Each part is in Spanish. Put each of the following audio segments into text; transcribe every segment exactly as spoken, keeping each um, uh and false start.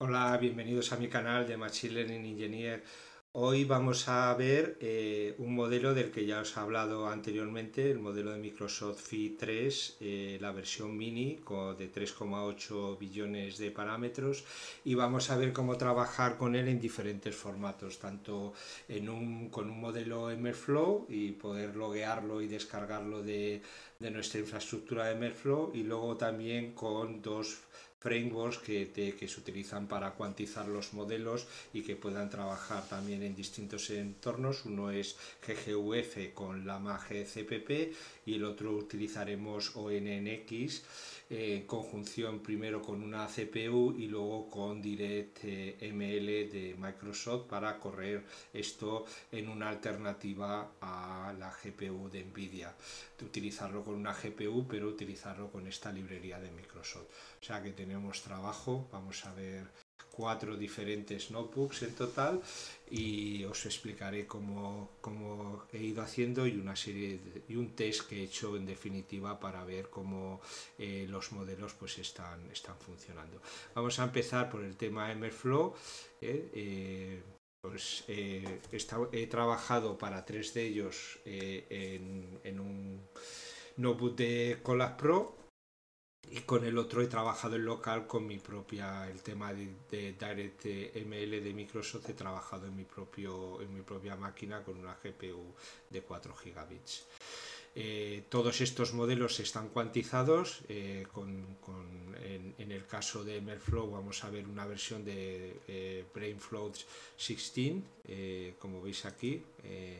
Hola, bienvenidos a mi canal de Machine Learning Engineer. Hoy vamos a ver eh, un modelo del que ya os he hablado anteriormente, el modelo de Microsoft Phi tres, eh, la versión mini con, de tres coma ocho billones de parámetros, y vamos a ver cómo trabajar con él en diferentes formatos, tanto en un, con un modelo MLflow y poder loguearlo y descargarlo de, de nuestra infraestructura de MLflow, y luego también con dos frameworks que, te, que se utilizan para cuantizar los modelos y que puedan trabajar también en distintos entornos. Uno es G G U F con Llama G C P P y el otro utilizaremos O N N X en eh, conjunción primero con una C P U y luego con DirectML de Microsoft para correr esto en una alternativa a la G P U de Nvidia. De utilizarlo con una G P U, pero utilizarlo con esta librería de Microsoft. O sea que tenemos trabajo. Vamos a ver cuatro diferentes notebooks en total y os explicaré cómo, cómo he ido haciendo y una serie de, y un test que he hecho en definitiva para ver cómo eh, los modelos pues están, están funcionando. Vamos a empezar por el tema MLflow. eh, eh, pues eh, he, he trabajado para tres de ellos eh, en, en un notebook de Colab Pro, y con el otro he trabajado en local con mi propia, el tema de, de DirectML de Microsoft, he trabajado en mi, propio, en mi propia máquina con una G P U de cuatro gigabits. Eh, todos estos modelos están cuantizados, eh, con, con, en, en el caso de MLflow vamos a ver una versión de eh, BrainFlow dieciséis, eh, como veis aquí, eh,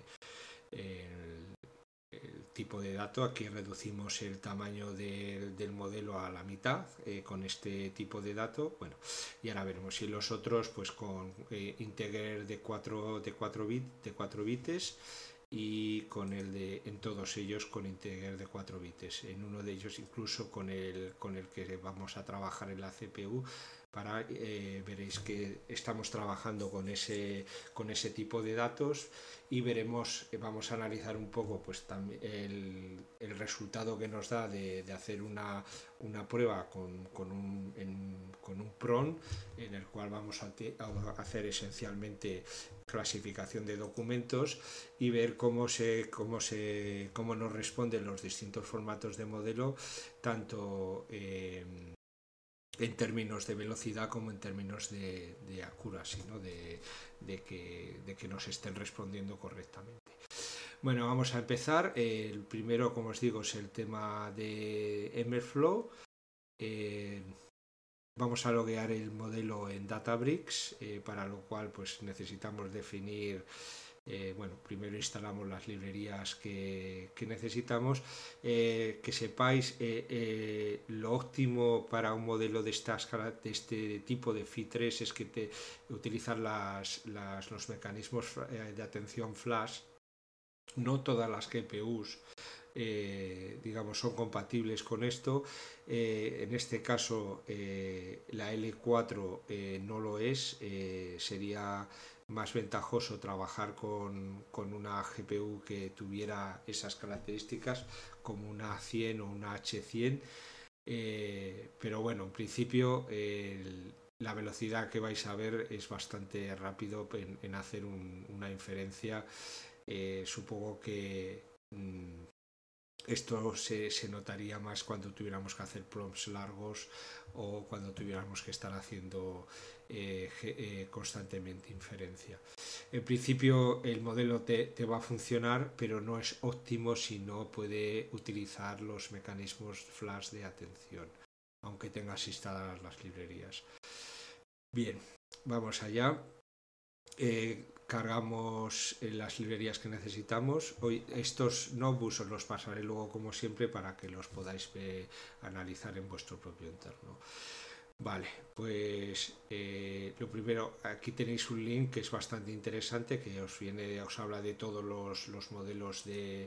el, el tipo de dato. Aquí reducimos el tamaño de, del modelo a la mitad eh, con este tipo de dato. Bueno, y ahora veremos. Y los otros pues con eh, integer de cuatro de cuatro bit, de cuatro bits, y con el de en todos ellos con integer de cuatro bits. En uno de ellos incluso con el con el que vamos a trabajar en la C P U. Para eh, veréis que estamos trabajando con ese con ese tipo de datos, y veremos, vamos a analizar un poco pues también el, el resultado que nos da de, de hacer una, una prueba con, con, un, en, con un PRON, en el cual vamos a, te, a hacer esencialmente clasificación de documentos y ver cómo se cómo se cómo nos responden los distintos formatos de modelo, tanto eh, en términos de velocidad como en términos de, de accuracy, ¿no? de, de, que, de que nos estén respondiendo correctamente. Bueno, vamos a empezar. El primero, como os digo, es el tema de MLflow. Eh, vamos a loguear el modelo en Databricks, eh, para lo cual pues necesitamos definir. Eh, bueno, primero instalamos las librerías que, que necesitamos. Eh, que sepáis, eh, eh, lo óptimo para un modelo de, esta escala, de este tipo de Phi tres es que te utilizar las, las, los mecanismos de atención flash. No todas las G P Us eh, digamos son compatibles con esto. Eh, en este caso eh, la L cuatro eh, no lo es. Eh, sería más ventajoso trabajar con, con una G P U que tuviera esas características, como una cien o una H cien. Eh, pero bueno, en principio el, la velocidad que vais a ver es bastante rápido en, en hacer un, una inferencia. Eh, supongo que mmm, esto se, se notaría más cuando tuviéramos que hacer prompts largos o cuando tuviéramos que estar haciendo eh, eh, constantemente inferencia. En principio el modelo te, te va a funcionar, pero no es óptimo si no puede utilizar los mecanismos flash de atención, aunque tengas instaladas las librerías. Bien, vamos allá. Eh, cargamos las librerías que necesitamos. Hoy estos notebooks os los pasaré luego como siempre para que los podáis eh, analizar en vuestro propio entorno. Vale, pues eh, lo primero, aquí tenéis un link que es bastante interesante, que os viene, os habla de todos los, los modelos de,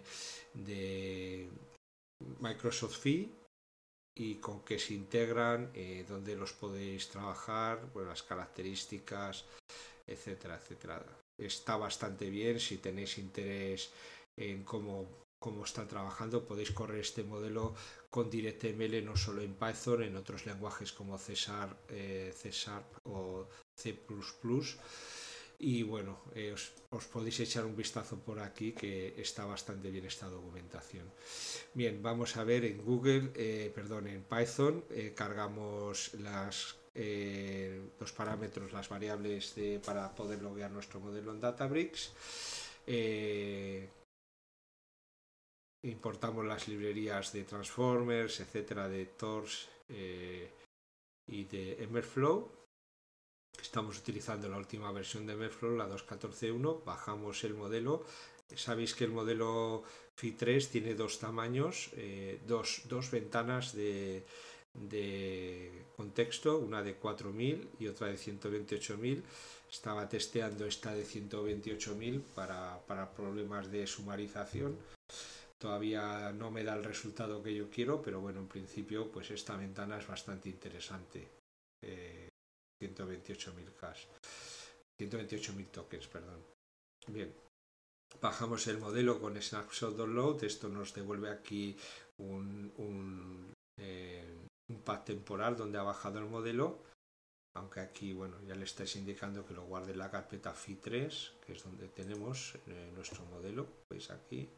de Microsoft Phi y con qué se integran, eh, dónde los podéis trabajar, bueno, las características, etcétera, etcétera. Está bastante bien si tenéis interés en cómo cómo están trabajando. Podéis correr este modelo con DirectML no solo en Python, en otros lenguajes como C Sharp, eh, C Sharp o C plus plus. Y bueno, eh, os, os podéis echar un vistazo por aquí, que está bastante bien esta documentación. Bien, vamos a ver en Google, eh, perdón, en Python, eh, cargamos las, eh, los parámetros, las variables de, para poder loguear nuestro modelo en Databricks. Eh, importamos las librerías de Transformers, etcétera, de Torch eh, y de Emberflow. Estamos utilizando la última versión de Emberflow, la dos punto catorce punto uno. Bajamos el modelo. Sabéis que el modelo Phi tres tiene dos tamaños, eh, dos, dos ventanas de, de contexto, una de cuatro mil y otra de ciento veintiocho mil. Estaba testeando esta de ciento veintiocho mil para, para problemas de sumarización. Todavía no me da el resultado que yo quiero, pero bueno, en principio pues esta ventana es bastante interesante. Eh, ciento veintiocho mil hash, ciento veintiocho mil tokens, perdón. Bien, bajamos el modelo con Snapshot Download. Esto nos devuelve aquí un, un, eh, un pad temporal donde ha bajado el modelo, aunque aquí bueno, ya le estáis indicando que lo guarde en la carpeta Phi tres, que es donde tenemos eh, nuestro modelo. Veis aquí,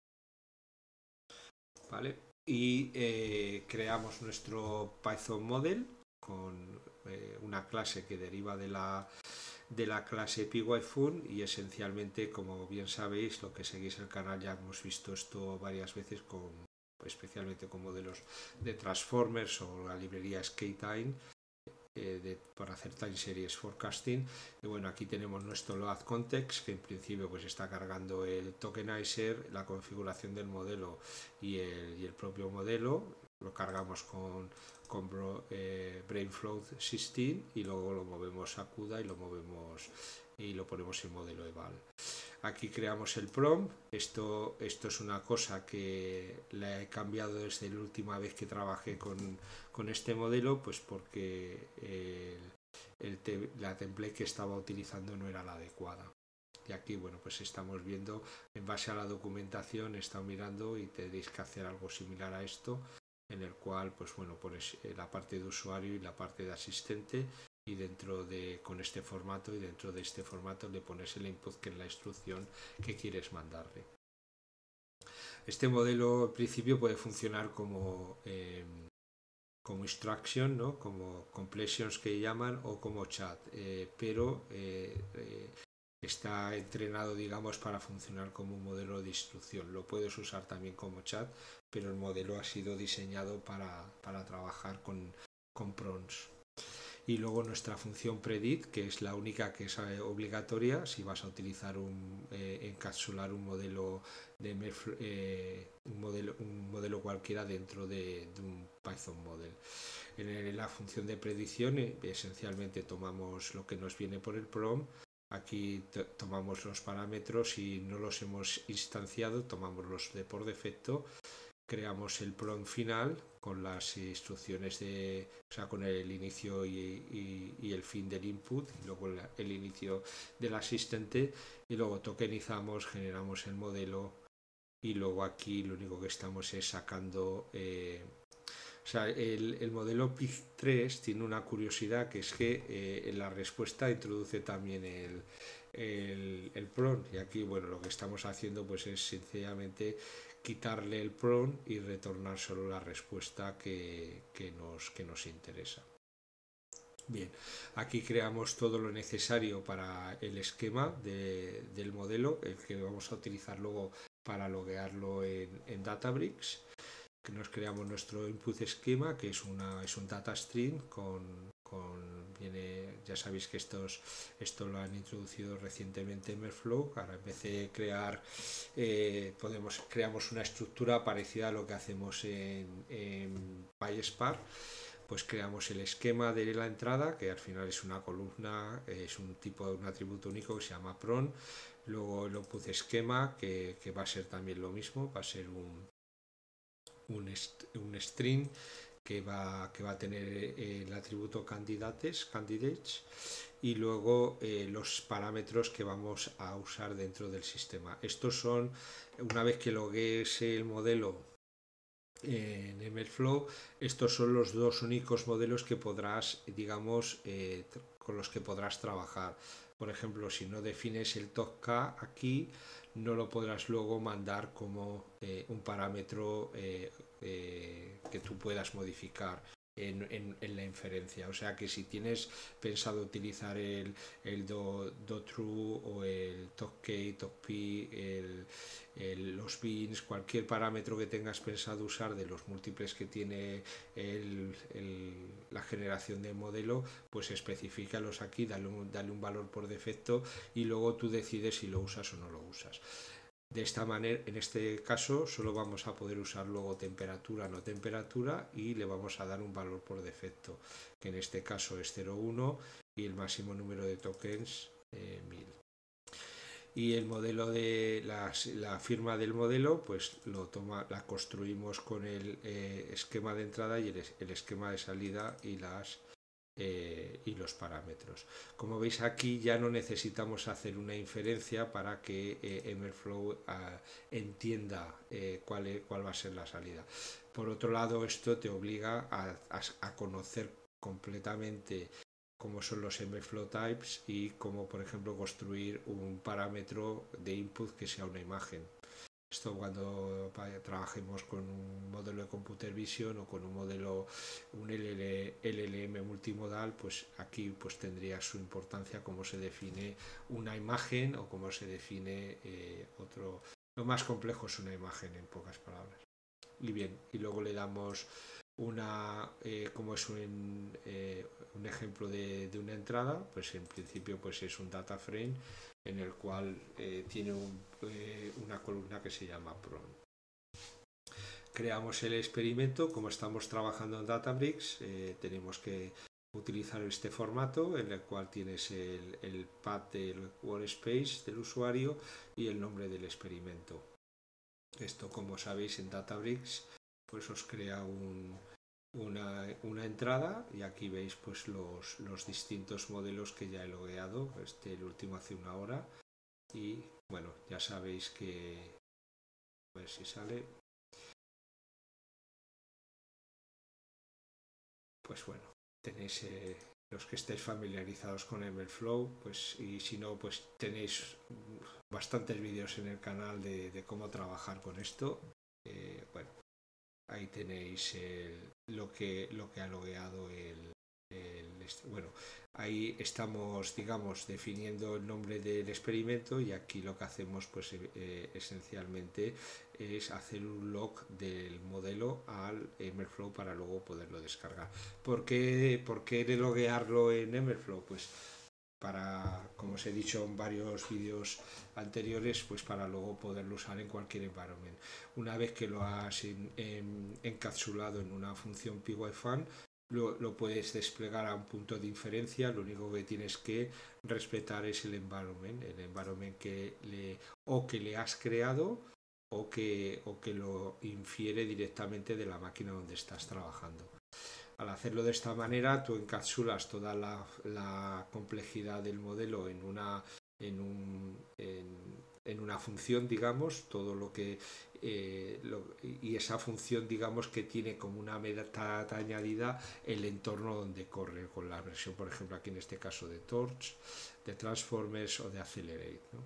¿vale? Y eh, creamos nuestro Python model con eh, una clase que deriva de la de la clase PyFun, y esencialmente, como bien sabéis, lo que seguís el canal, ya hemos visto esto varias veces, con, especialmente con modelos de Transformers o la librería Sktime eh, de, para hacer time series forecasting. Y bueno, aquí tenemos nuestro load context, que en principio pues está cargando el tokenizer, la configuración del modelo y el, y el propio modelo. Lo cargamos con con eh, Brainflow dieciséis y luego lo movemos a CUDA y lo movemos y lo ponemos en modelo eval. Aquí creamos el prompt. Esto, esto es una cosa que la he cambiado desde la última vez que trabajé con, con este modelo, pues porque el, el te, la template que estaba utilizando no era la adecuada. Y aquí, bueno, pues estamos viendo, en base a la documentación, he estado mirando y tendréis que hacer algo similar a esto, en el cual, pues bueno, pones la parte de usuario y la parte de asistente, y dentro de, con este formato, y dentro de este formato le pones el input, que es la instrucción que quieres mandarle. Este modelo al principio puede funcionar como eh, como instruction, ¿no? Como completions que llaman, o como chat, eh, pero eh, eh, está entrenado, digamos, para funcionar como un modelo de instrucción. Lo puedes usar también como chat, pero el modelo ha sido diseñado para, para trabajar con, con prompts. Y luego nuestra función predict, que es la única que es eh, obligatoria si vas a utilizar un eh, encapsular un modelo de eh, un modelo un modelo cualquiera dentro de, de un Python model. En el, la función de predicción eh, esencialmente tomamos lo que nos viene por el prompt. Aquí tomamos los parámetros y no los hemos instanciado, tomamos los de por defecto. Creamos el prompt final con las instrucciones de, o sea, con el inicio y, y, y el fin del input, y luego el, el inicio del asistente, y luego tokenizamos, generamos el modelo, y luego aquí lo único que estamos es sacando eh, o sea, el, el modelo Phi tres tiene una curiosidad, que es que eh, en la respuesta introduce también el, el, el prompt, y aquí bueno, lo que estamos haciendo pues es sencillamente quitarle el prompt y retornar solo la respuesta que, que, nos, que nos interesa. Bien, aquí creamos todo lo necesario para el esquema de, del modelo, el que vamos a utilizar luego para loguearlo en, en Databricks. Que nos creamos nuestro input esquema, que es, una, es un data stream con, con viene, ya sabéis que estos, esto lo han introducido recientemente en Airflow. Ahora en vez de crear, eh, podemos, creamos una estructura parecida a lo que hacemos en, en PySpark. Pues creamos el esquema de la entrada, que al final es una columna, es un tipo de un atributo único que se llama pron. Luego el output esquema, que, que va a ser también lo mismo, va a ser un Un, un string que va, que va a tener el atributo candidates, candidates, y luego eh, los parámetros que vamos a usar dentro del sistema. Estos son, una vez que logues el modelo en MLflow, estos son los dos únicos modelos que podrás, digamos, eh, con los que podrás trabajar. Por ejemplo, si no defines el TOC-K aquí, no lo podrás luego mandar como eh, un parámetro eh, eh, que tú puedas modificar en, en, en, la inferencia. O sea que si tienes pensado utilizar el, el do, do true o el TOC-K, TOC-P, el, el, los bins, cualquier parámetro que tengas pensado usar de los múltiples que tiene el, el, la generación del modelo, pues especifícalos aquí, dale un, dale un valor por defecto y luego tú decides si lo usas o no lo usas. De esta manera, en este caso, solo vamos a poder usar luego temperatura, no temperatura, y le vamos a dar un valor por defecto, que en este caso es cero coma uno y el máximo número de tokens eh, mil. Y el modelo de la, la firma del modelo, pues lo toma, la construimos con el eh, esquema de entrada y el, el esquema de salida y las Eh, y los parámetros. Como veis aquí ya no necesitamos hacer una inferencia para que eh, MLflow uh, entienda eh, cuál, es, cuál va a ser la salida. Por otro lado, esto te obliga a, a, a conocer completamente cómo son los MLflow types y cómo, por ejemplo, construir un parámetro de input que sea una imagen. Esto cuando trabajemos con un modelo de computer vision o con un modelo, un L L M multimodal, pues aquí pues tendría su importancia cómo se define una imagen o cómo se define eh, otro. Lo más complejo es una imagen, en pocas palabras. Y bien, y luego le damos una, eh, como es un, eh, un ejemplo de, de una entrada, pues en principio pues es un data frame en el cual eh, tiene un, eh, una columna que se llama prom. Creamos el experimento. Como estamos trabajando en Databricks, eh, tenemos que utilizar este formato en el cual tienes el, el path del workspace del usuario y el nombre del experimento. Esto, como sabéis, en Databricks pues os crea un, una, una entrada y aquí veis pues los, los distintos modelos que ya he logueado. Este el último hace una hora y bueno, ya sabéis que a ver si sale, pues bueno, tenéis eh, los que estéis familiarizados con MLflow, pues y si no, pues tenéis bastantes vídeos en el canal de, de cómo trabajar con esto. Eh, bueno, ahí tenéis el, lo que lo que ha logueado el, el bueno, ahí estamos, digamos, definiendo el nombre del experimento y aquí lo que hacemos pues eh, esencialmente es hacer un log del modelo al MLflow para luego poderlo descargar. ¿Por qué, por qué de loguearlo en MLflow? Pues para, como os he dicho en varios vídeos anteriores, pues para luego poderlo usar en cualquier environment. Una vez que lo has en, en, encapsulado en una función pyfun, lo, lo puedes desplegar a un punto de inferencia. Lo único que tienes que respetar es el environment, el environment que le, o que le has creado o que, o que lo infiere directamente de la máquina donde estás trabajando. Al hacerlo de esta manera, tú encapsulas toda la, la complejidad del modelo en una, en, un, en, en una función, digamos, todo lo que eh, lo, y esa función, digamos, que tiene como una metadata añadida el entorno donde corre, con la versión, por ejemplo, aquí en este caso de Torch, de Transformers o de Accelerate, ¿no?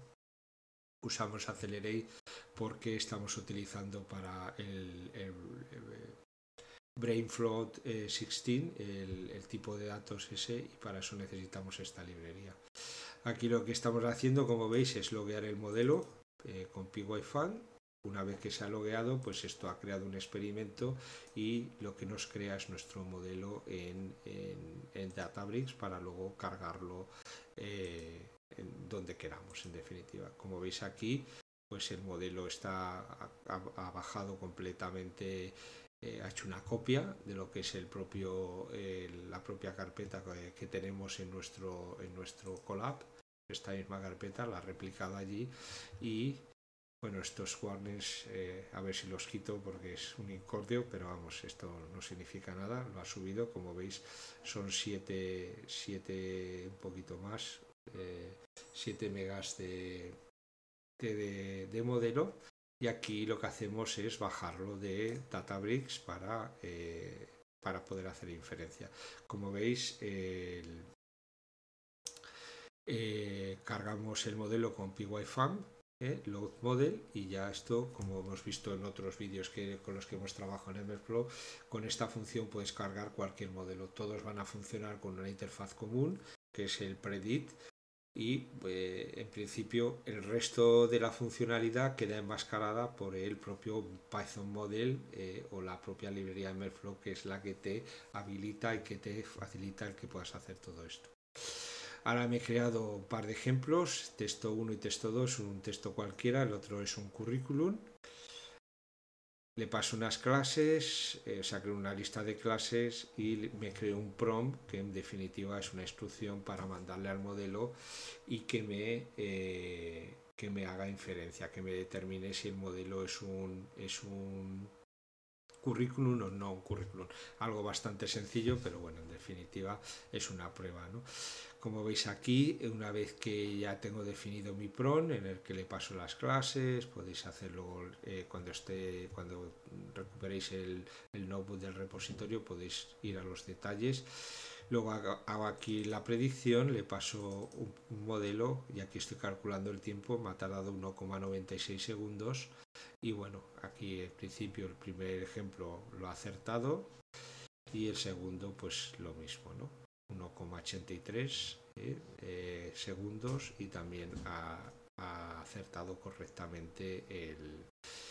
Usamos Accelerate porque estamos utilizando para el, el, el BrainFloat eh, dieciséis, el, el tipo de datos ese, y para eso necesitamos esta librería. Aquí lo que estamos haciendo, como veis, es loguear el modelo eh, con pyfun. Una vez que se ha logueado, pues esto ha creado un experimento y lo que nos crea es nuestro modelo en, en, en Databricks para luego cargarlo eh, en donde queramos, en definitiva. Como veis aquí, pues el modelo está ha, ha bajado completamente. Eh, ha hecho una copia de lo que es el propio, eh, la propia carpeta que, que tenemos en nuestro, en nuestro Colab. Esta misma carpeta la ha replicado allí y Bueno, estos warnings, eh, a ver si los quito porque es un incordio, pero vamos, esto no significa nada, lo ha subido, como veis son siete, siete un poquito más, eh, siete megas de, de, de, de modelo, y aquí lo que hacemos es bajarlo de Databricks para, eh, para poder hacer inferencia. Como veis, eh, el, eh, cargamos el modelo con PyFAM, eh, load model, y ya esto, como hemos visto en otros vídeos que, con los que hemos trabajado en MLflow, con esta función puedes cargar cualquier modelo. Todos van a funcionar con una interfaz común, que es el predict, y eh, en principio el resto de la funcionalidad queda enmascarada por el propio Python model eh, o la propia librería de MLflow, que es la que te habilita y que te facilita el que puedas hacer todo esto. Ahora me he creado un par de ejemplos, texto uno y texto dos, un texto cualquiera, el otro es un currículum. Le paso unas clases, eh, o sea, creo una lista de clases y me creo un prompt, que en definitiva es una instrucción para mandarle al modelo y que me, eh, que me haga inferencia, que me determine si el modelo es un, es un currículum o no un currículum. Algo bastante sencillo, pero bueno, en definitiva es una prueba, ¿no? Como veis aquí, una vez que ya tengo definido mi prompt en el que le paso las clases, podéis hacerlo eh, cuando esté, cuando recuperéis el, el notebook del repositorio, podéis ir a los detalles. Luego hago aquí la predicción, le paso un, un modelo y aquí estoy calculando el tiempo, me ha tardado uno coma noventa y seis segundos. Y bueno, aquí en principio el primer ejemplo lo ha acertado y el segundo pues lo mismo, ¿no? uno coma ochenta y tres eh, eh, segundos, y también ha, ha acertado correctamente el,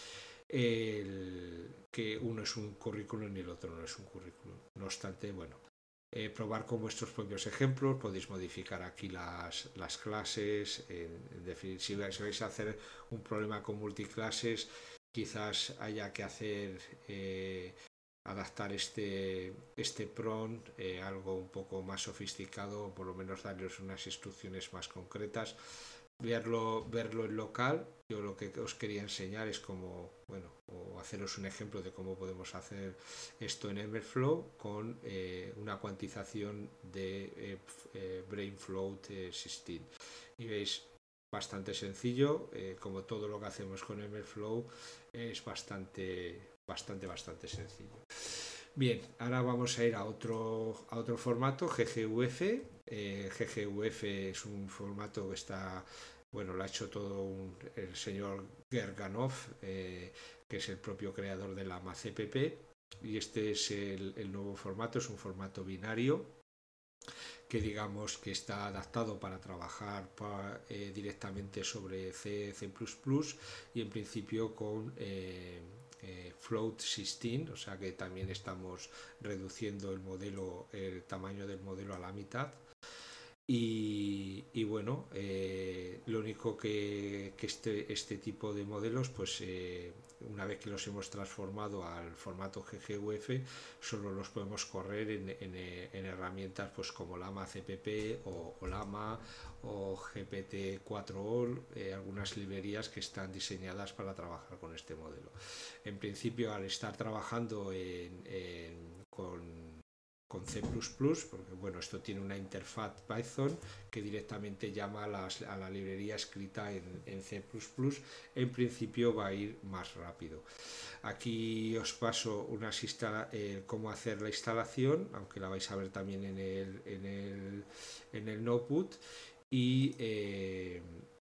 el que uno es un currículum y el otro no es un currículum. No obstante, bueno, eh, probar con vuestros propios ejemplos, podéis modificar aquí las, las clases, en, en definir, si, vais, si vais a hacer un problema con multiclases, quizás haya que hacer eh, adaptar este, este prompt, eh, algo un poco más sofisticado, o por lo menos darles unas instrucciones más concretas, verlo, verlo en local. Yo lo que os quería enseñar es cómo, bueno, o haceros un ejemplo de cómo podemos hacer esto en MLflow con eh, una cuantización de eh, eh, BrainFloat eh, dieciséis. Y veis, bastante sencillo, eh, como todo lo que hacemos con MLflow es bastante, bastante, bastante sencillo. Bien, ahora vamos a ir a otro, a otro formato, G G U F. Eh, G G U F es un formato que está, bueno, lo ha hecho todo un, el señor Gerganov, eh, que es el propio creador de la M A C P P, y este es el, el nuevo formato, es un formato binario que digamos que está adaptado para trabajar para, eh, directamente sobre C, C plus plus, y en principio con eh, eh, float dieciséis, o sea que también estamos reduciendo el modelo, el tamaño del modelo a la mitad. Y, y bueno, eh, lo único que, que este, este tipo de modelos, pues eh, una vez que los hemos transformado al formato G G U F, solo los podemos correr en, en, en herramientas pues como Llama C P P o, o Llama o G P T cuatro O L, eh, algunas librerías que están diseñadas para trabajar con este modelo. En principio, al estar trabajando en, en, con con C plus plus, porque bueno, esto tiene una interfaz Python que directamente llama a, las, a la librería escrita en, en C plus plus, en principio va a ir más rápido. Aquí os paso unas instala eh, cómo hacer la instalación, aunque la vais a ver también en el, en el, en el notebook, y eh,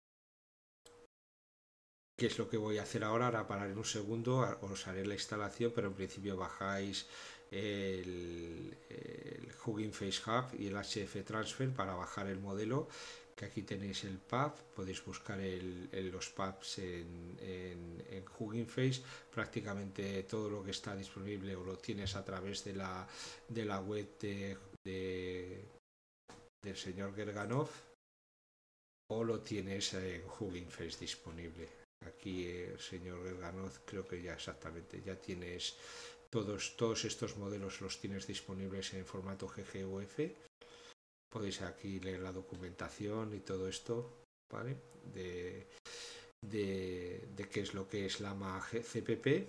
qué es lo que voy a hacer ahora. Ahora parar en un segundo, os haré la instalación, pero en principio bajáis el, el Hugging Face Hub y el H F Transfer para bajar el modelo, que aquí tenéis el pub, podéis buscar el, el, los pubs en, en, en Hugging Face. Prácticamente todo lo que está disponible o lo tienes a través de la, de la web de, de, del señor Gerganov, o lo tienes en Hugging Face disponible. Aquí el señor Gerganov creo que ya exactamente ya tienes todos, todos estos modelos, los tienes disponibles en formato G G U F. Podéis aquí leer la documentación y todo esto, ¿vale? De, de, de qué es lo que es Llama C P P.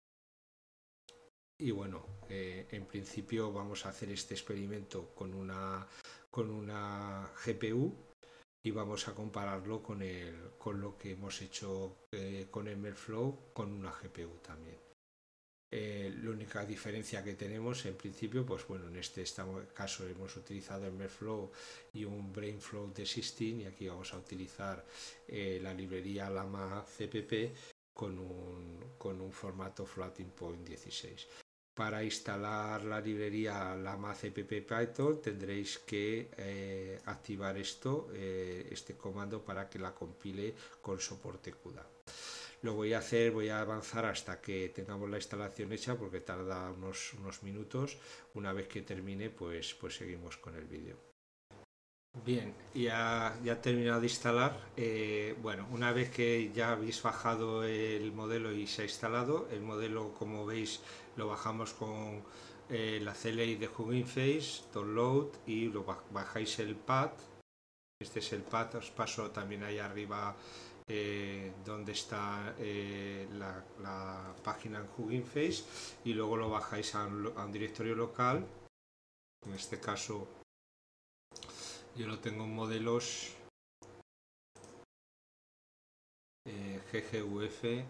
Y bueno, eh, en principio vamos a hacer este experimento con una, con una G P U y vamos a compararlo con, el, con lo que hemos hecho eh, con MLflow con una G P U también. Eh, la única diferencia que tenemos en principio, pues bueno, en este caso hemos utilizado MLflow y un BrainFlow de Sistine, y aquí vamos a utilizar eh, la librería Llama C P P con un, con un formato Floating Point dieciséis. Para instalar la librería Llama C P P Python tendréis que eh, activar esto, eh, este comando para que la compile con soporte CUDA. Lo voy a hacer, voy a avanzar hasta que tengamos la instalación hecha porque tarda unos, unos minutos. Una vez que termine, pues, pues seguimos con el vídeo. Bien, ya, ya he terminado de instalar. Eh, bueno, una vez que ya habéis bajado el modelo y se ha instalado, el modelo, como veis, lo bajamos con eh, la C L I de Hugging Face, Download, y lo bajáis el pad. Este es el pad, os paso también ahí arriba eh, donde está eh, la, la página en Hugging Face, y luego lo bajáis a un, a un directorio local. En este caso yo lo tengo en modelos eh, G G U F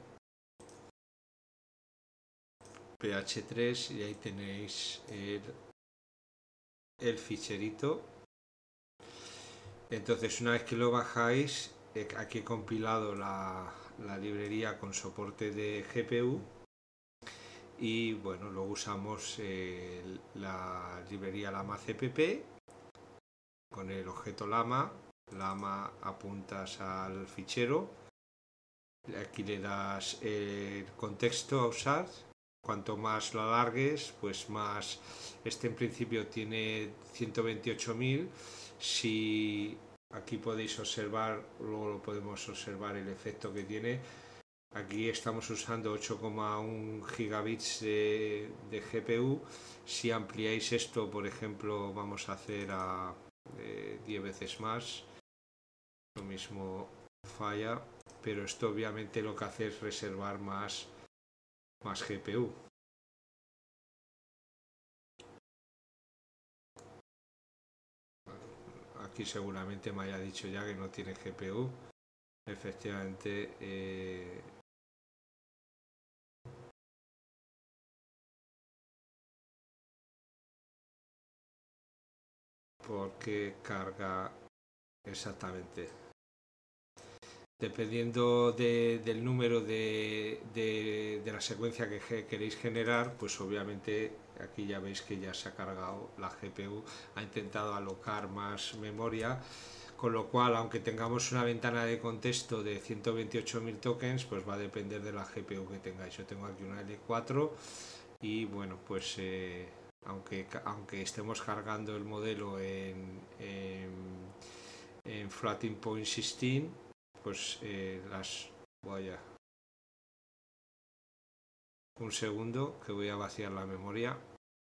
P H tres, y ahí tenéis el, el ficherito. Entonces, una vez que lo bajáis, eh, aquí he compilado la, la librería con soporte de G P U, y bueno, luego usamos eh, la librería Llama C P P con el objeto Llama. Llama apuntas al fichero, aquí le das el contexto a usar. Cuanto más lo alargues, pues más. Este en principio tiene ciento veintiocho mil. Si aquí podéis observar, luego lo podemos observar el efecto que tiene. Aquí estamos usando ocho coma uno gigabits de, de G P U. Si ampliáis esto, por ejemplo, vamos a hacer a eh, diez veces más, lo mismo falla, pero esto obviamente lo que hace es reservar más más G P U. Aquí seguramente me haya dicho ya que no tiene G P U. Efectivamente, eh, porque carga exactamente. Dependiendo de, del número de, de, de la secuencia que queréis generar, pues obviamente aquí ya veis que ya se ha cargado la G P U, ha intentado alocar más memoria, con lo cual, aunque tengamos una ventana de contexto de ciento veintiocho mil tokens, pues va a depender de la G P U que tengáis. Yo tengo aquí una L cuatro y bueno, pues eh, aunque, aunque estemos cargando el modelo en, en, en Floating Point Sistine, pues eh, las voy a un segundo que voy a vaciar la memoria.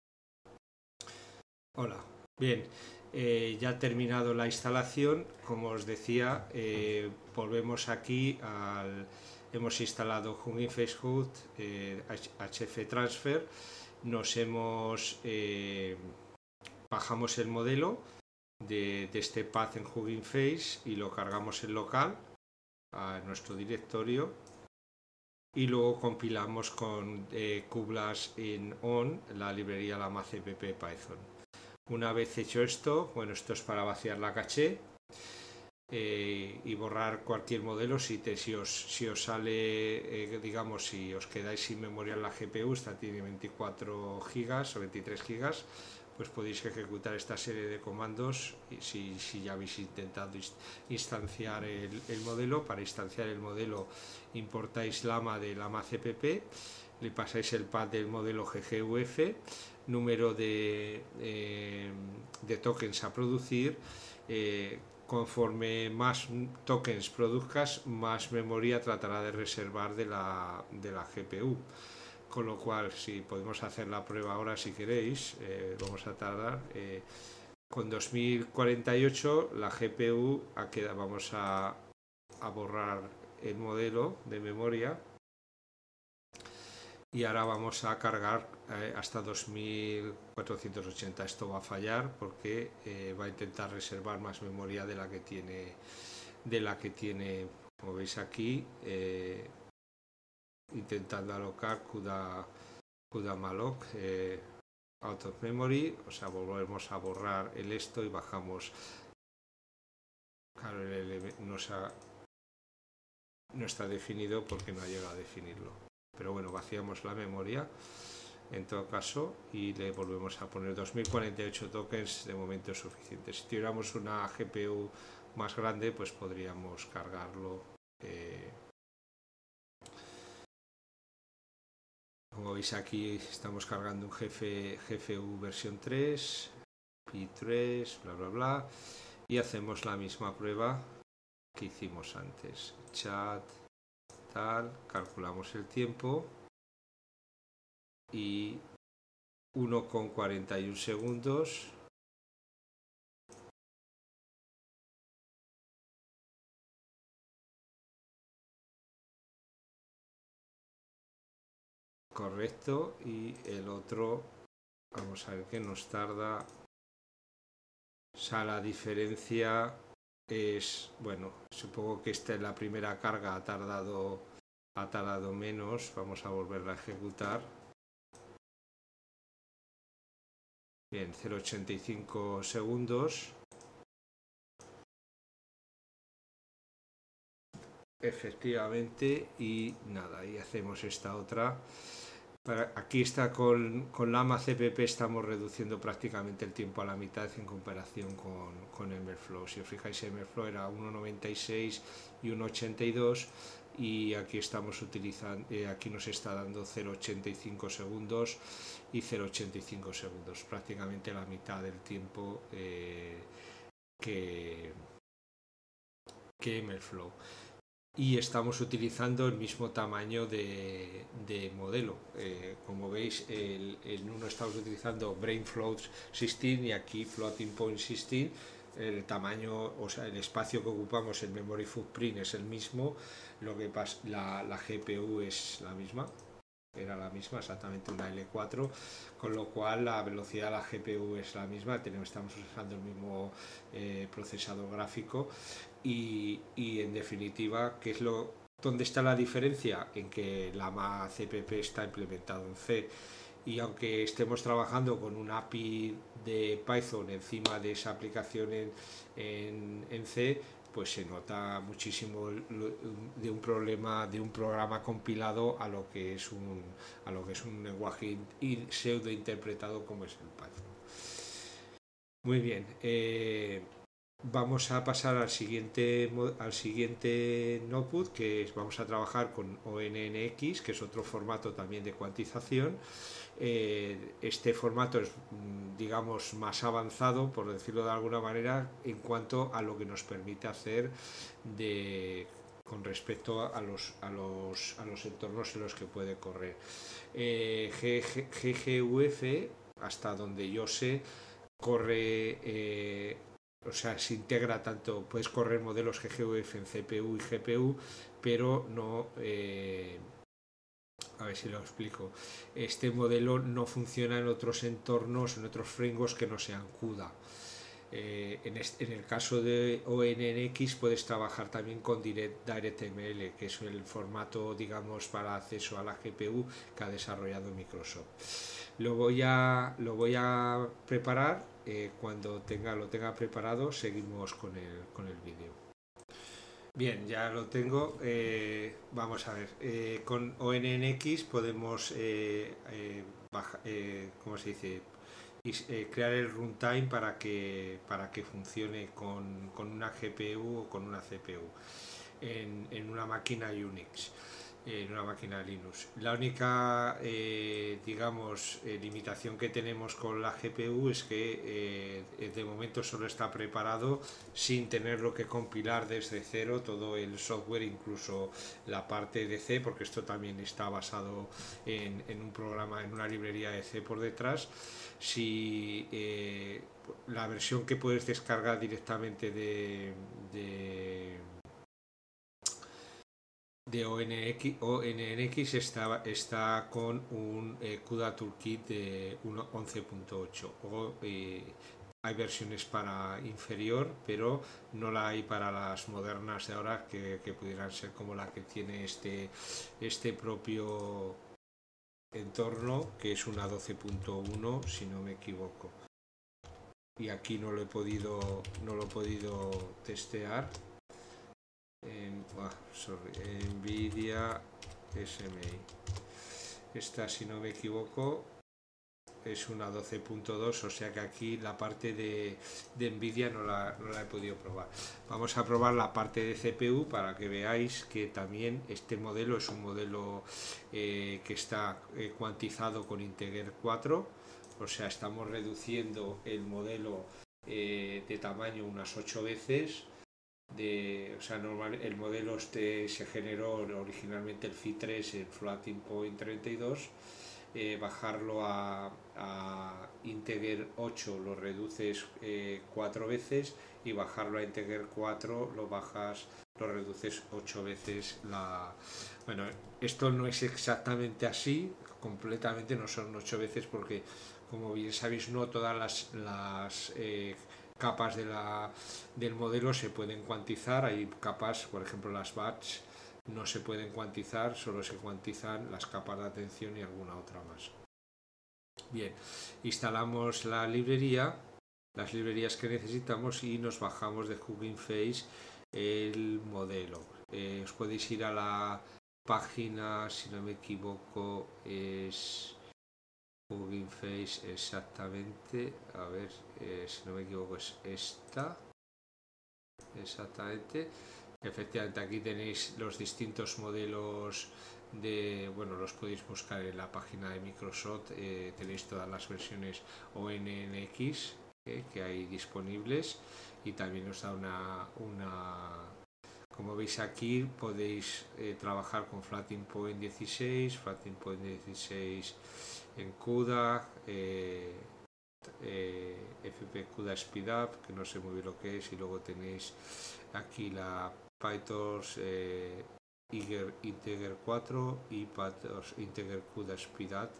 Hola, bien, eh, ya ha terminado la instalación. Como os decía, eh, volvemos aquí al hemos instalado Hugging Face H U D, eh, H F Transfer, nos hemos eh, bajamos el modelo de, de este path en Hugging Face y lo cargamos en local a nuestro directorio, y luego compilamos con eh, kublas in on la librería Llama C P P Python. Una vez hecho esto, bueno, esto es para vaciar la caché eh, y borrar cualquier modelo. Si, te, si, os, si os sale, eh, digamos, si os quedáis sin memoria en la G P U, esta tiene veinticuatro gigas o veintitrés gigas, pues podéis ejecutar esta serie de comandos si, si ya habéis intentado instanciar el, el modelo. Para instanciar el modelo importáis Llama de Llama C P P, le pasáis el path del modelo G G U F, número de, eh, de tokens a producir. Eh, conforme más tokens produzcas, más memoria tratará de reservar de la, de la G P U. Con lo cual, si podemos hacer la prueba ahora si queréis, eh, vamos a tardar. Eh, con dos mil cuarenta y ocho la G P U ha quedado, vamos a, a borrar el modelo de memoria. Y ahora vamos a cargar eh, hasta dos mil cuatrocientos ochenta. Esto va a fallar porque eh, va a intentar reservar más memoria de la que tiene, de la que tiene, como veis aquí, eh, intentando alocar CUDA, CUDA malloc eh, out of memory. O sea, volvemos a borrar el esto y bajamos. Claro, el L no, ha, no está definido porque no ha llegado a definirlo. Pero bueno, vaciamos la memoria en todo caso y le volvemos a poner dos mil cuarenta y ocho tokens. De momento es suficiente. Si tuviéramos una G P U más grande, pues podríamos cargarlo. Eh, como veis aquí estamos cargando un G F U versión tres, Pi tres, bla bla bla, y hacemos la misma prueba que hicimos antes. Chat, tal, calculamos el tiempo y uno con cuarenta y uno segundos. Correcto, y el otro, vamos a ver qué nos tarda. O sea, la diferencia es, bueno, supongo que esta es la primera carga, ha tardado, ha tardado menos. Vamos a volverla a ejecutar. Bien, cero coma ochenta y cinco segundos. Efectivamente, y nada, y hacemos esta otra. Para, aquí está con, con Llama C P P estamos reduciendo prácticamente el tiempo a la mitad en comparación con, con Emberflow. Si os fijáis, Emberflow era uno noventa y seis y uno ochenta y dos y aquí estamos utilizando, eh, aquí nos está dando cero coma ochenta y cinco segundos y cero coma ochenta y cinco segundos, prácticamente la mitad del tiempo eh, que, que Emberflow. Y estamos utilizando el mismo tamaño de, de modelo. Eh, como veis, el, en uno estamos utilizando BrainFloat dieciséis y aquí Floating Point dieciséis. El tamaño, o sea, el espacio que ocupamos, el memory footprint es el mismo, lo que pasa, la, la G P U es la misma, era la misma, exactamente una L cuatro, con lo cual la velocidad de la G P U es la misma, tenemos, estamos usando el mismo eh, procesador gráfico. Y, y en definitiva, ¿qué es lo, ¿dónde está la diferencia? En que Llama C P P está implementado en C, y aunque estemos trabajando con un A P I de Python encima de esa aplicación en, en, en C, pues se nota muchísimo de un problema, de un programa compilado a lo que es un, a lo que es un lenguaje pseudo interpretado como es el Python. Muy bien. Eh, Vamos a pasar al siguiente, al siguiente notebook, que es, vamos a trabajar con O N N X, que es otro formato también de cuantización. Eh, este formato es, digamos, más avanzado, por decirlo de alguna manera, en cuanto a lo que nos permite hacer de, con respecto a los, a, los, a los entornos en los que puede correr. Eh, G G U F, hasta donde yo sé, corre... Eh, o sea, se integra tanto, puedes correr modelos G G U F en C P U y G P U, pero no, eh, a ver si lo explico, este modelo no funciona en otros entornos, en otros frameworks que no sean CUDA. Eh, en, este, en el caso de O N N X puedes trabajar también con Direct, DirectML, que es el formato, digamos, para acceso a la G P U que ha desarrollado Microsoft. Lo voy a, lo voy a preparar, eh, cuando tenga, lo tenga preparado seguimos con el, con el vídeo. Bien, ya lo tengo. Eh, vamos a ver, eh, con O N N X podemos, eh, eh, baja, eh, ¿cómo se dice? Y, eh, crear el runtime para que, para que funcione con, con una G P U o con una C P U en, en una máquina Unix, en una máquina Linux. La única, eh, digamos, eh, limitación que tenemos con la G P U es que eh, de momento solo está preparado sin tenerlo que compilar desde cero todo el software, incluso la parte de C, porque esto también está basado en, en un programa, en una librería de C por detrás. Si eh, la versión que puedes descargar directamente de, de de O N X, O N N X está, está con un eh, CUDA Toolkit de once punto ocho. O, eh, hay versiones para inferior, pero no la hay para las modernas de ahora que, que pudieran ser como la que tiene este, este propio entorno, que es una doce punto uno, si no me equivoco. Y aquí no lo he podido, no lo he podido testear. En, oh, sorry, Nvidia S M I. Esta, si no me equivoco, es una doce punto dos, o sea que aquí la parte de, de Nvidia no la, no la he podido probar. Vamos a probar la parte de C P U para que veáis que también este modelo es un modelo eh, que está eh, cuantizado con Integer cuatro, o sea, estamos reduciendo el modelo eh, de tamaño unas ocho veces. De, o sea, normal, el modelo este se generó originalmente el F I tres en Floating Point treinta y dos. Eh, bajarlo a, a Integer ocho lo reduces eh, cuatro veces, y bajarlo a Integer cuatro lo bajas, lo reduces ocho veces. La... Bueno, esto no es exactamente así, completamente no son ocho veces, porque como bien sabéis no todas las, las eh, capas de la, del modelo se pueden cuantizar. Hay capas, por ejemplo las batch, no se pueden cuantizar, solo se cuantizan las capas de atención y alguna otra más. Bien, instalamos la librería, las librerías que necesitamos, y nos bajamos de Hugging Face el modelo. Eh, os podéis ir a la página, si no me equivoco, es Hugging Face exactamente, a ver, eh, si no me equivoco es esta, exactamente. Efectivamente, aquí tenéis los distintos modelos de, bueno, los podéis buscar en la página de Microsoft, eh, tenéis todas las versiones O N N X eh, que hay disponibles, y también os da una, una como veis aquí podéis eh, trabajar con Floating Point dieciséis, Floating Point dieciséis en CUDA, eh, eh, F P CUDA SpeedUp, que no sé muy bien lo que es, y luego tenéis aquí la PyTorch eh, Integer cuatro y PyTorch Integer CUDA SpeedUp,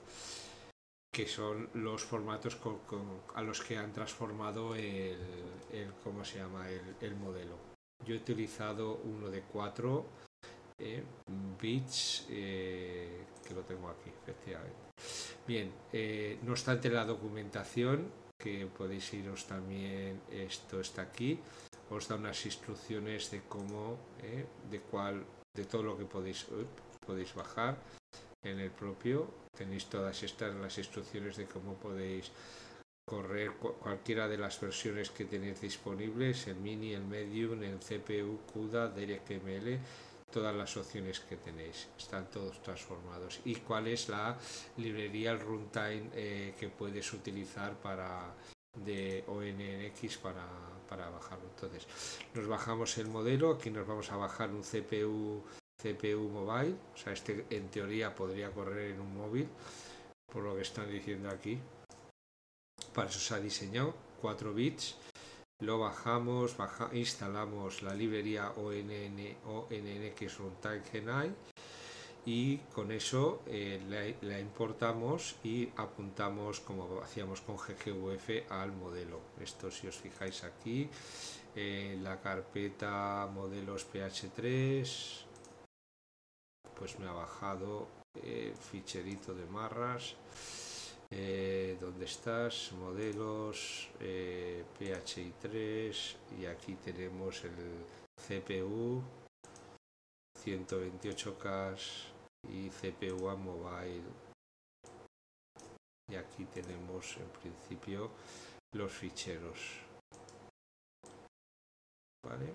que son los formatos con, con, a los que han transformado el, el ¿cómo se llama? El, el modelo. Yo he utilizado uno de cuatro eh, bits, eh, que lo tengo aquí, efectivamente. Bien, eh, no obstante, la documentación, que podéis iros también, esto está aquí, os da unas instrucciones de cómo, eh, de cuál, de todo lo que podéis, uh, podéis bajar en el propio. Tenéis todas estas las instrucciones de cómo podéis correr cualquiera de las versiones que tenéis disponibles, el mini, el medium, el C P U, CUDA, DirectML, todas las opciones que tenéis, están todos transformados. Y cuál es la librería, el runtime eh, que puedes utilizar para de O N N X para, para bajarlo. Entonces, nos bajamos el modelo, aquí nos vamos a bajar un C P U C P U mobile, o sea, este en teoría podría correr en un móvil, por lo que están diciendo aquí. Para eso se ha diseñado, cuatro bits. Lo bajamos, baja, instalamos la librería O N N X Runtime Genai, y con eso eh, la, la importamos y apuntamos, como hacíamos con G G U F, al modelo. Esto, si os fijáis aquí, en eh, la carpeta modelos P H tres, pues me ha bajado el ficherito de marras. Eh, ¿Dónde estás? Modelos, eh, P H I tres, y aquí tenemos el C P U ciento veintiocho K y C P U a mobile, y aquí tenemos en principio los ficheros, ¿vale?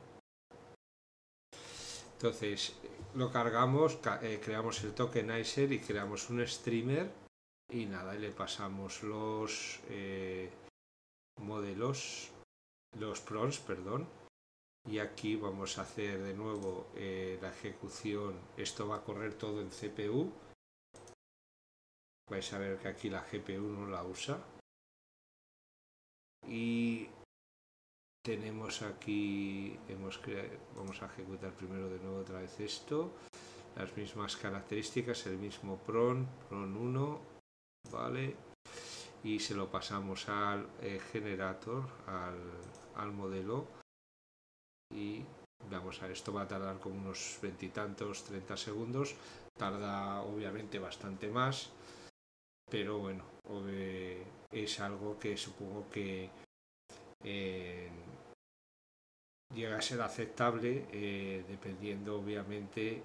Entonces lo cargamos, eh, creamos el tokenizer y creamos un streamer, y nada, y le pasamos los eh, modelos, los prompts, perdón, y aquí vamos a hacer de nuevo eh, la ejecución. Esto va a correr todo en C P U, vais a ver que aquí la G P U no la usa, y tenemos aquí, hemos creado, vamos a ejecutar primero de nuevo otra vez esto, las mismas características, el mismo PRON, PRON uno, vale, y se lo pasamos al eh, generator, al, al modelo, y vamos a ver, esto va a tardar como unos veintitantos, treinta segundos, tarda obviamente bastante más, pero bueno, es algo que supongo que eh, llega a ser aceptable, eh, dependiendo obviamente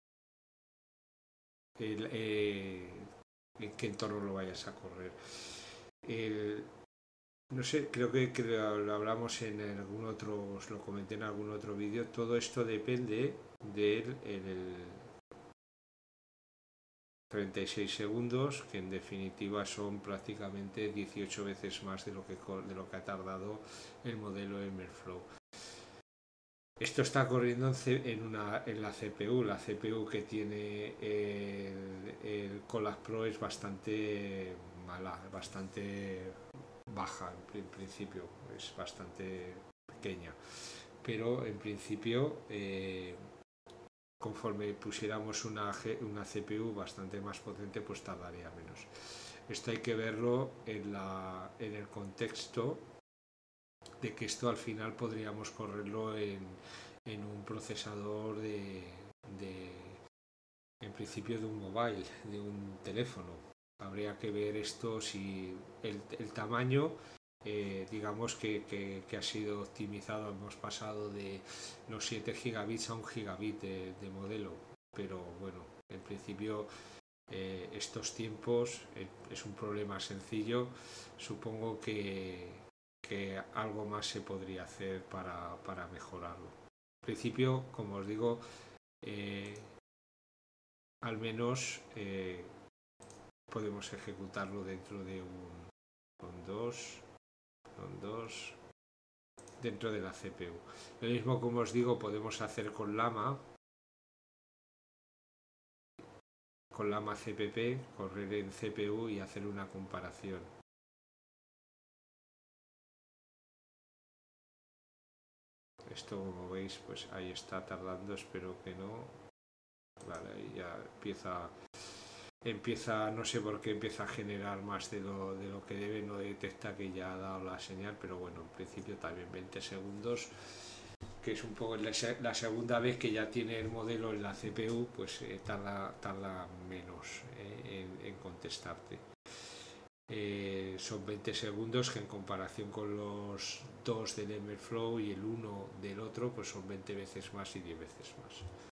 el, eh, en qué entorno lo vayas a correr. El, no sé, creo que, que lo hablamos en algún otro, os lo comenté en algún otro vídeo, todo esto depende del el treinta y seis segundos, que en definitiva son prácticamente dieciocho veces más de lo que, de lo que ha tardado el modelo MLflow. Esto está corriendo en, C, en, una, en la C P U. La C P U que tiene el, el Colab Pro es bastante mala, bastante baja en principio, es bastante pequeña. Pero en principio, eh, conforme pusiéramos una, una C P U bastante más potente, pues tardaría menos. Esto hay que verlo en, la, en el contexto de que esto al final podríamos correrlo en, en un procesador de, de, en principio de un mobile, de un teléfono. Habría que ver esto, si el, el tamaño, eh, digamos que, que, que ha sido optimizado, hemos pasado de los siete gigabits a un gigabit de, de modelo, pero bueno, en principio eh, estos tiempos eh, es un problema sencillo, supongo que que algo más se podría hacer para, para mejorarlo. En principio, como os digo, eh, al menos eh, podemos ejecutarlo dentro de un con dos, con dos dentro de la C P U. Lo mismo, como os digo, podemos hacer con Llama, con Llama C P P, correr en C P U y hacer una comparación. Esto, como veis, pues ahí está tardando, espero que no. Vale, ahí ya empieza, empieza, no sé por qué empieza a generar más de lo, de lo que debe, no detecta que ya ha dado la señal, pero bueno, en principio también veinte segundos, que es un poco la, la segunda vez que ya tiene el modelo en la C P U, pues eh, tarda, tarda menos eh, en, en contestarte. Eh, son veinte segundos que en comparación con los dos del MLflow y el uno del otro, pues son veinte veces más y diez veces más.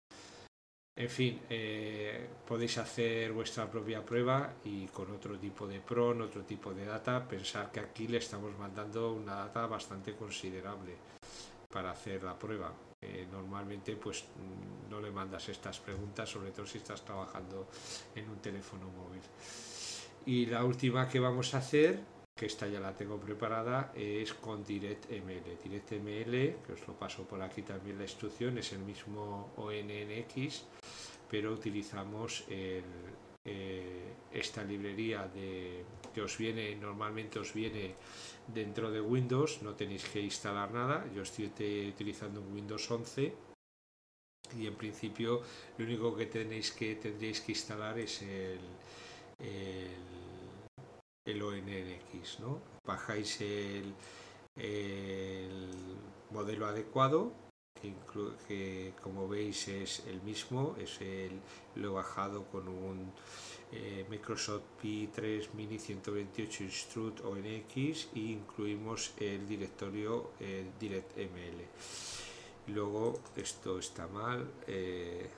En fin, eh, podéis hacer vuestra propia prueba y con otro tipo de PRON, otro tipo de data. Pensar que aquí le estamos mandando una data bastante considerable para hacer la prueba. Eh, normalmente pues no le mandas estas preguntas, sobre todo si estás trabajando en un teléfono móvil. Y la última que vamos a hacer, que esta ya la tengo preparada, es con DirectML. DirectML, que os lo paso por aquí también la instrucción, es el mismo O N N X, pero utilizamos el, eh, esta librería de, que os viene, normalmente os viene dentro de Windows, no tenéis que instalar nada. Yo estoy utilizando un Windows once y en principio lo único que tenéis que tendréis que instalar es el El, el O N N X, ¿no? Bajáis el, el modelo adecuado, que, inclu que como veis es el mismo, es el, lo he bajado con un eh, Microsoft Pi tres Mini ciento veintiocho Instruct O N X y incluimos el directorio eh, DirectML. Luego esto está mal. Eh,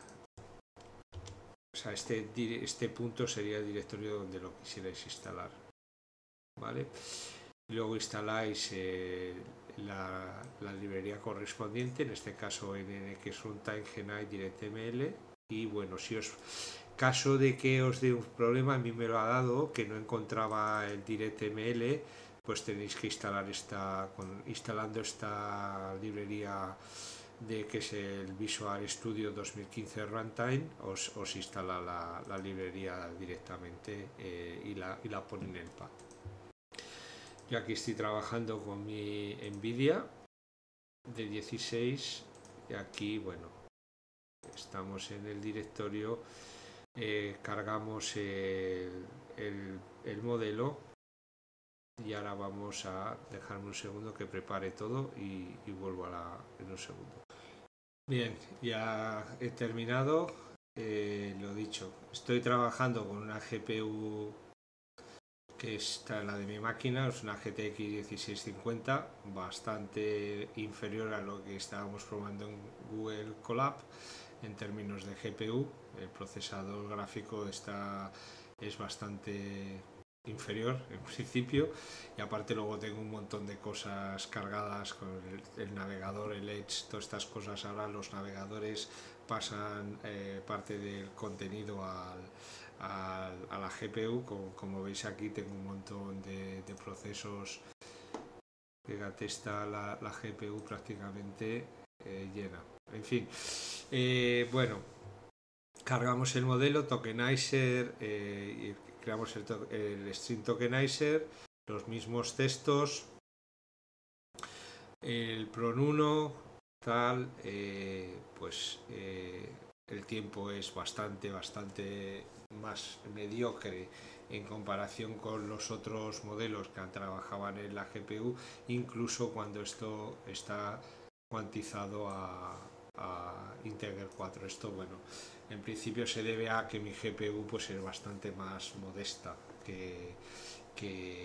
O sea, este, este punto sería el directorio donde lo quisierais instalar, ¿vale? Luego instaláis eh, la, la librería correspondiente, en este caso en N X Runtime Genai DirectML. Y bueno, si os caso de que os dé un problema, a mí me lo ha dado, que no encontraba el DirectML, pues tenéis que instalar esta, con, instalando esta librería de que es el Visual Studio dos mil quince Runtime, os, os instala la, la librería directamente eh, y, la, y la pone en el pad. Yo aquí estoy trabajando con mi Nvidia de dieciséis y aquí, bueno, estamos en el directorio, eh, cargamos el, el, el modelo y ahora vamos a dejarme un segundo que prepare todo y, y vuelvo a la, en un segundo. Bien, ya he terminado. Eh, lo dicho, estoy trabajando con una G P U que está la de mi máquina, es una G T X dieciséis cincuenta, bastante inferior a lo que estábamos probando en Google Colab en términos de G P U. El procesador gráfico está, es bastante inferior en principio, y aparte luego tengo un montón de cosas cargadas con el, el navegador, el Edge, todas estas cosas. Ahora los navegadores pasan eh, parte del contenido al, al, a la G P U. Como, como veis aquí tengo un montón de, de procesos. Fíjate, está la, la G P U prácticamente eh, llena. En fin, eh, bueno, cargamos el modelo tokenizer eh, y creamos el, el string tokenizer, los mismos textos, el pron uno, tal, eh, pues eh, el tiempo es bastante, bastante más mediocre en comparación con los otros modelos que trabajaban en la G P U, incluso cuando esto está cuantizado a, a Integer cuatro. Esto, bueno, en principio se debe a que mi G P U pues es bastante más modesta que, que,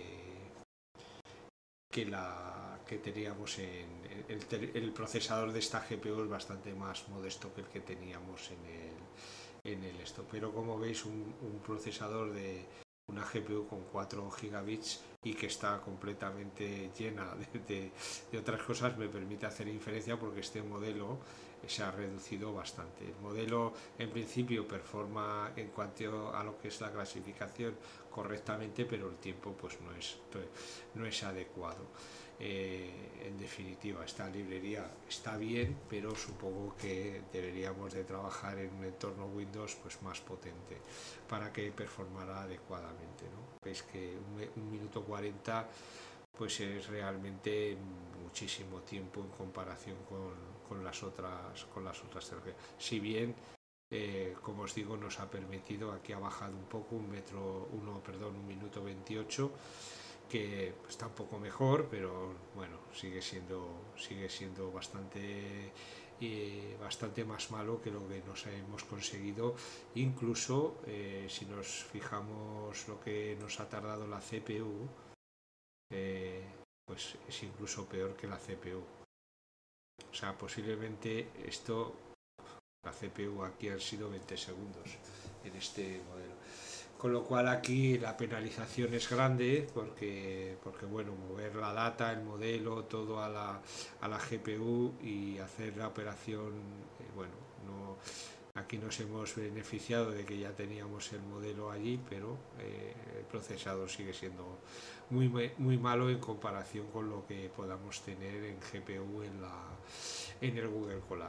que la que teníamos en el, el procesador de esta G P U es bastante más modesto que el que teníamos en el, en el esto. Pero como veis, un, un procesador de una G P U con cuatro gigabits y que está completamente llena de, de, de otras cosas me permite hacer inferencia, porque este modelo se ha reducido bastante. El modelo en principio performa en cuanto a lo que es la clasificación correctamente, pero el tiempo pues no es, no es adecuado. Eh, en definitiva, esta librería está bien, pero supongo que deberíamos de trabajar en un entorno Windows pues más potente para que performara adecuadamente, ¿no? Veis que un, un minuto cuarenta pues es realmente muchísimo tiempo en comparación con, con las otras con las otras tecnologías. Si bien eh, como os digo, nos ha permitido, aquí ha bajado un poco, un metro uno, perdón, un minuto veintiocho, que está un poco mejor, pero bueno, sigue siendo sigue siendo bastante eh, bastante más malo que lo que nos hemos conseguido. Incluso eh, si nos fijamos lo que nos ha tardado la C P U, eh, pues es incluso peor que la C P U. O sea, posiblemente esto, la C P U aquí han sido veinte segundos en este modelo. Con lo cual aquí la penalización es grande, porque, porque bueno, mover la data, el modelo, todo a la, a la G P U y hacer la operación, eh, bueno, no, aquí nos hemos beneficiado de que ya teníamos el modelo allí, pero eh, el procesador sigue siendo muy, muy malo en comparación con lo que podamos tener en G P U en, la, en el Google Colab.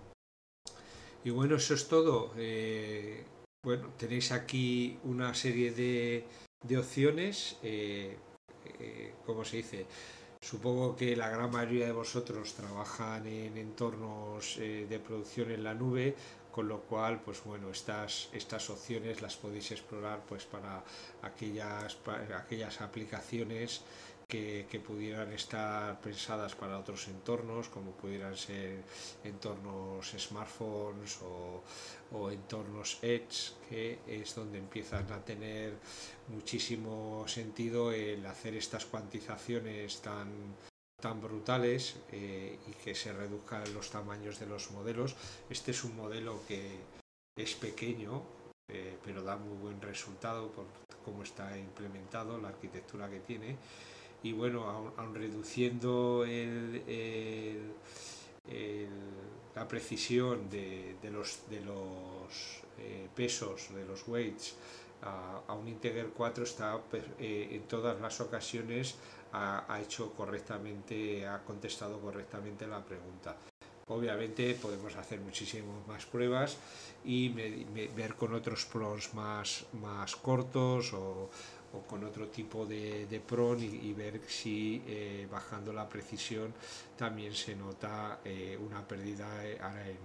Y bueno, eso es todo. Eh, bueno, tenéis aquí una serie de, de opciones. Eh, eh, ¿Cómo se dice? Supongo que la gran mayoría de vosotros trabajan en entornos eh, de producción en la nube, con lo cual, pues bueno, estas, estas opciones las podéis explorar pues para aquellas, para aquellas aplicaciones que, que pudieran estar pensadas para otros entornos, como pudieran ser entornos smartphones o, o entornos Edge, que es donde empiezan a tener muchísimo sentido el hacer estas cuantizaciones tan, tan brutales eh, y que se reduzcan los tamaños de los modelos. Este es un modelo que es pequeño, eh, pero da muy buen resultado por cómo está implementado, la arquitectura que tiene. Y bueno, aun, aun reduciendo el, el, el, la precisión de, de los, de los eh, pesos, de los weights, a, a un Integer cuatro, está eh, en todas las ocasiones ha, ha hecho correctamente, ha contestado correctamente la pregunta. Obviamente podemos hacer muchísimas más pruebas y me, me, ver con otros prons más, más cortos o, o con otro tipo de, de pron y, y ver si eh, bajando la precisión también se nota eh, una pérdida ahora en,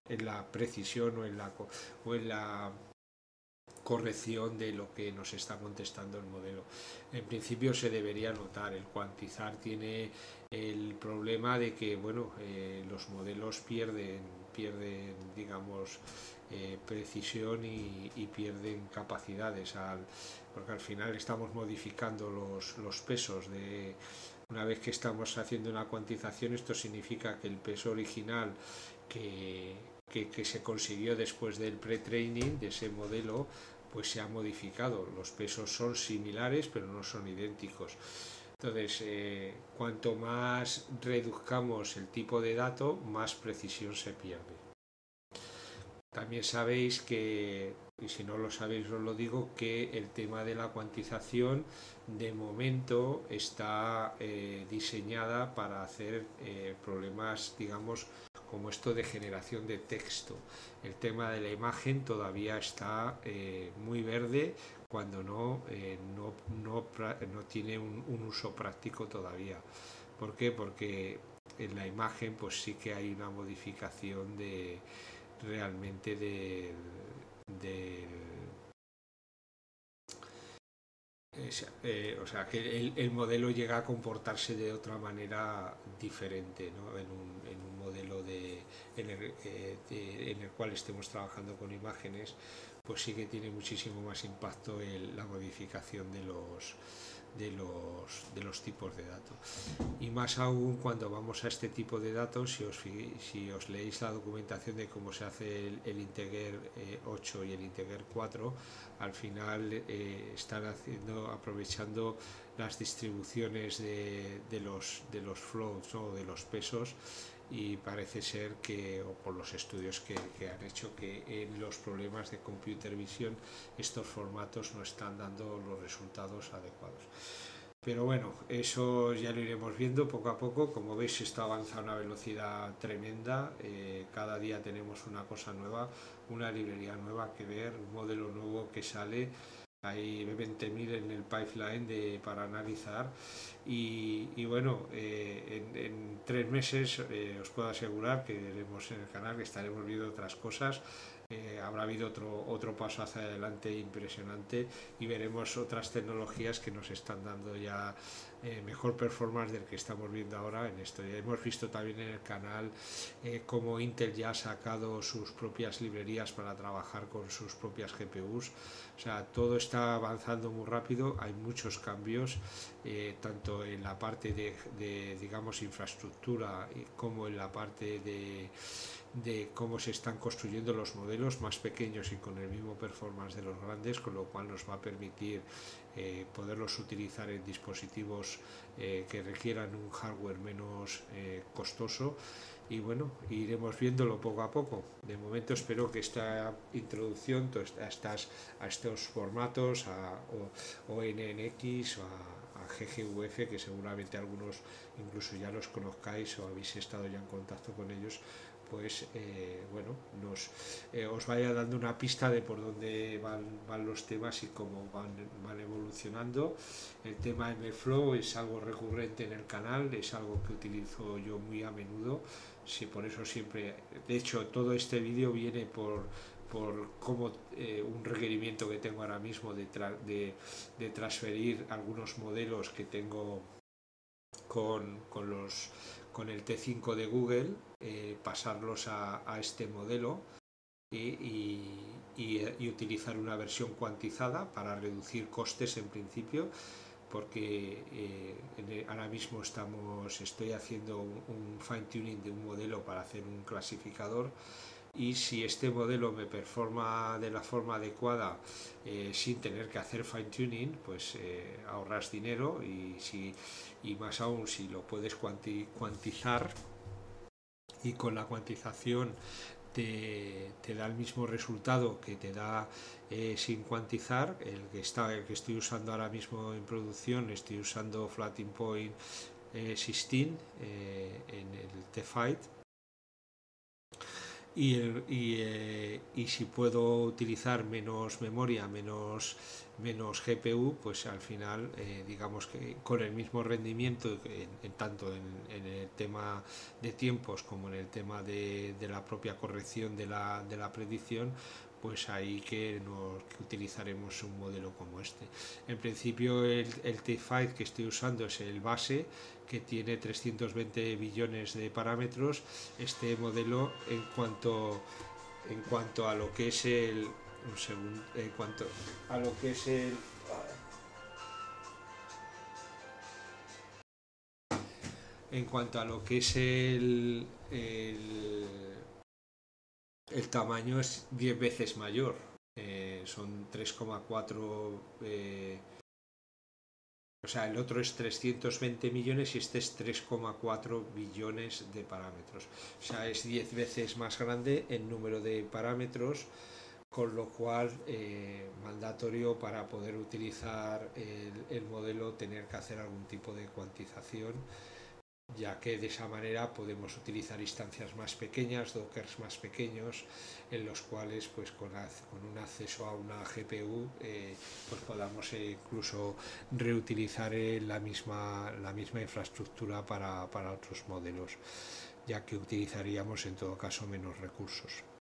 en la precisión o en la, o en la corrección de lo que nos está contestando el modelo. En principio se debería notar. El cuantizar tiene el problema de que, bueno, eh, los modelos pierden, pierden digamos, eh, precisión y, y pierden capacidades, al, porque al final estamos modificando los, los pesos de... Una vez que estamos haciendo una cuantización, esto significa que el peso original que, que, que se consiguió después del pre-training de ese modelo, pues se ha modificado. Los pesos son similares, pero no son idénticos. Entonces, eh, cuanto más reduzcamos el tipo de dato, más precisión se pierde. También sabéis que, y si no lo sabéis os lo digo, que el tema de la cuantización de momento está eh, diseñada para hacer eh, problemas, digamos, como esto de generación de texto. El tema de la imagen todavía está eh, muy verde, cuando no, eh, no, no, no tiene un, un uso práctico todavía. ¿Por qué? Porque en la imagen pues sí que hay una modificación de realmente del, del eh, o sea que el, el modelo llega a comportarse de otra manera diferente, ¿no? en, un, en un modelo de, en, el, eh, de, en el cual estemos trabajando con imágenes, pues sí que tiene muchísimo más impacto en la modificación de los de los, de los tipos de datos, y más aún cuando vamos a este tipo de datos. Si os, si os leéis la documentación de cómo se hace el, el Integer eh, ocho y el Integer cuatro, al final eh, están haciendo, aprovechando las distribuciones de, de, los, de los floats, ¿no? De los pesos, y parece ser que, o por los estudios que, que han hecho, que en los problemas de computer vision estos formatos no están dando los resultados adecuados. Pero bueno, eso ya lo iremos viendo poco a poco. Como veis, esto avanza a una velocidad tremenda. Eh, cada día tenemos una cosa nueva, una librería nueva que ver, un modelo nuevo que sale. Hay veinte mil en el pipeline de, para analizar, y, y bueno, eh, en, en tres meses eh, os puedo asegurar que veremos en el canal que estaremos viendo otras cosas. Eh, habrá habido otro, otro paso hacia adelante impresionante, y veremos otras tecnologías que nos están dando ya eh, mejor performance del que estamos viendo ahora en esto. Ya hemos visto también en el canal eh, cómo Intel ya ha sacado sus propias librerías para trabajar con sus propias G P Us. O sea, todo está avanzando muy rápido, hay muchos cambios, eh, tanto en la parte de, de, digamos, infraestructura, como en la parte de, de cómo se están construyendo los modelos más pequeños y con el mismo performance de los grandes, con lo cual nos va a permitir eh, poderlos utilizar en dispositivos eh, que requieran un hardware menos eh, costoso. Y bueno, iremos viéndolo poco a poco. De momento espero que esta introducción a, estas, a estos formatos, a O N N X o a, a G G U F, que seguramente algunos incluso ya los conozcáis o habéis estado ya en contacto con ellos, pues eh, bueno, nos, eh, os vaya dando una pista de por dónde van, van los temas y cómo van, van evolucionando. El tema MFlow es algo recurrente en el canal, es algo que utilizo yo muy a menudo. Sí, por eso siempre, de hecho todo este vídeo viene por, por como eh, un requerimiento que tengo ahora mismo de, tra de, de transferir algunos modelos que tengo con, con, los, con el T cinco de Google, eh, pasarlos a, a este modelo y, y, y, y utilizar una versión cuantizada para reducir costes en principio, porque eh, ahora mismo estamos, estoy haciendo un, un fine tuning de un modelo para hacer un clasificador, y si este modelo me performa de la forma adecuada eh, sin tener que hacer fine tuning, pues eh, ahorras dinero, y, si, y más aún si lo puedes cuanti, cuantizar, y con la cuantización Te, te da el mismo resultado que te da eh, sin cuantizar. El que, está, el que estoy usando ahora mismo en producción, estoy usando Floating Point eh, dieciséis eh, en el T-Fight, y, el, y, eh, y si puedo utilizar menos memoria, menos, menos G P U, pues al final eh, digamos que con el mismo rendimiento en, en tanto en, en el tema de tiempos como en el tema de, de la propia corrección de la, de la predicción, pues ahí que, nos, que utilizaremos un modelo como este. En principio el, el T cinco que estoy usando es el base, que tiene trescientos veinte billones de parámetros. Este modelo, en cuanto en cuanto a lo que es el un segundo, en cuanto a lo que es el en cuanto a lo que es el el, el tamaño es diez veces mayor. Eh, son tres coma cuatro eh, o sea, el otro es trescientos veinte millones y este es tres coma cuatro billones de parámetros. O sea, es diez veces más grande en número de parámetros, con lo cual eh, mandatorio para poder utilizar el, el modelo tener que hacer algún tipo de cuantización, ya que de esa manera podemos utilizar instancias más pequeñas, dockers más pequeños, en los cuales pues con, con un acceso a una G P U eh, pues podamos eh, incluso reutilizar eh, la, misma, la misma infraestructura para, para otros modelos, ya que utilizaríamos en todo caso menos recursos.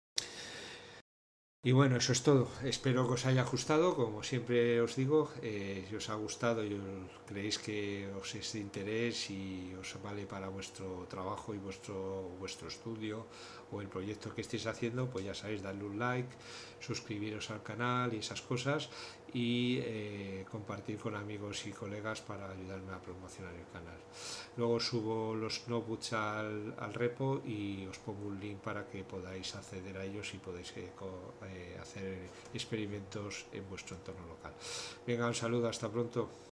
Y bueno, eso es todo. Espero que os haya gustado. Como siempre os digo, eh, si os ha gustado y os creéis que os es de interés y os vale para vuestro trabajo y vuestro, vuestro estudio o el proyecto que estéis haciendo, pues ya sabéis, darle un like, suscribiros al canal y esas cosas, y eh, compartir con amigos y colegas para ayudarme a promocionar el canal. Luego subo los notebooks al, al repo y os pongo un link para que podáis acceder a ellos y podáis eh, eh, hacer experimentos en vuestro entorno local. Venga, un saludo, hasta pronto.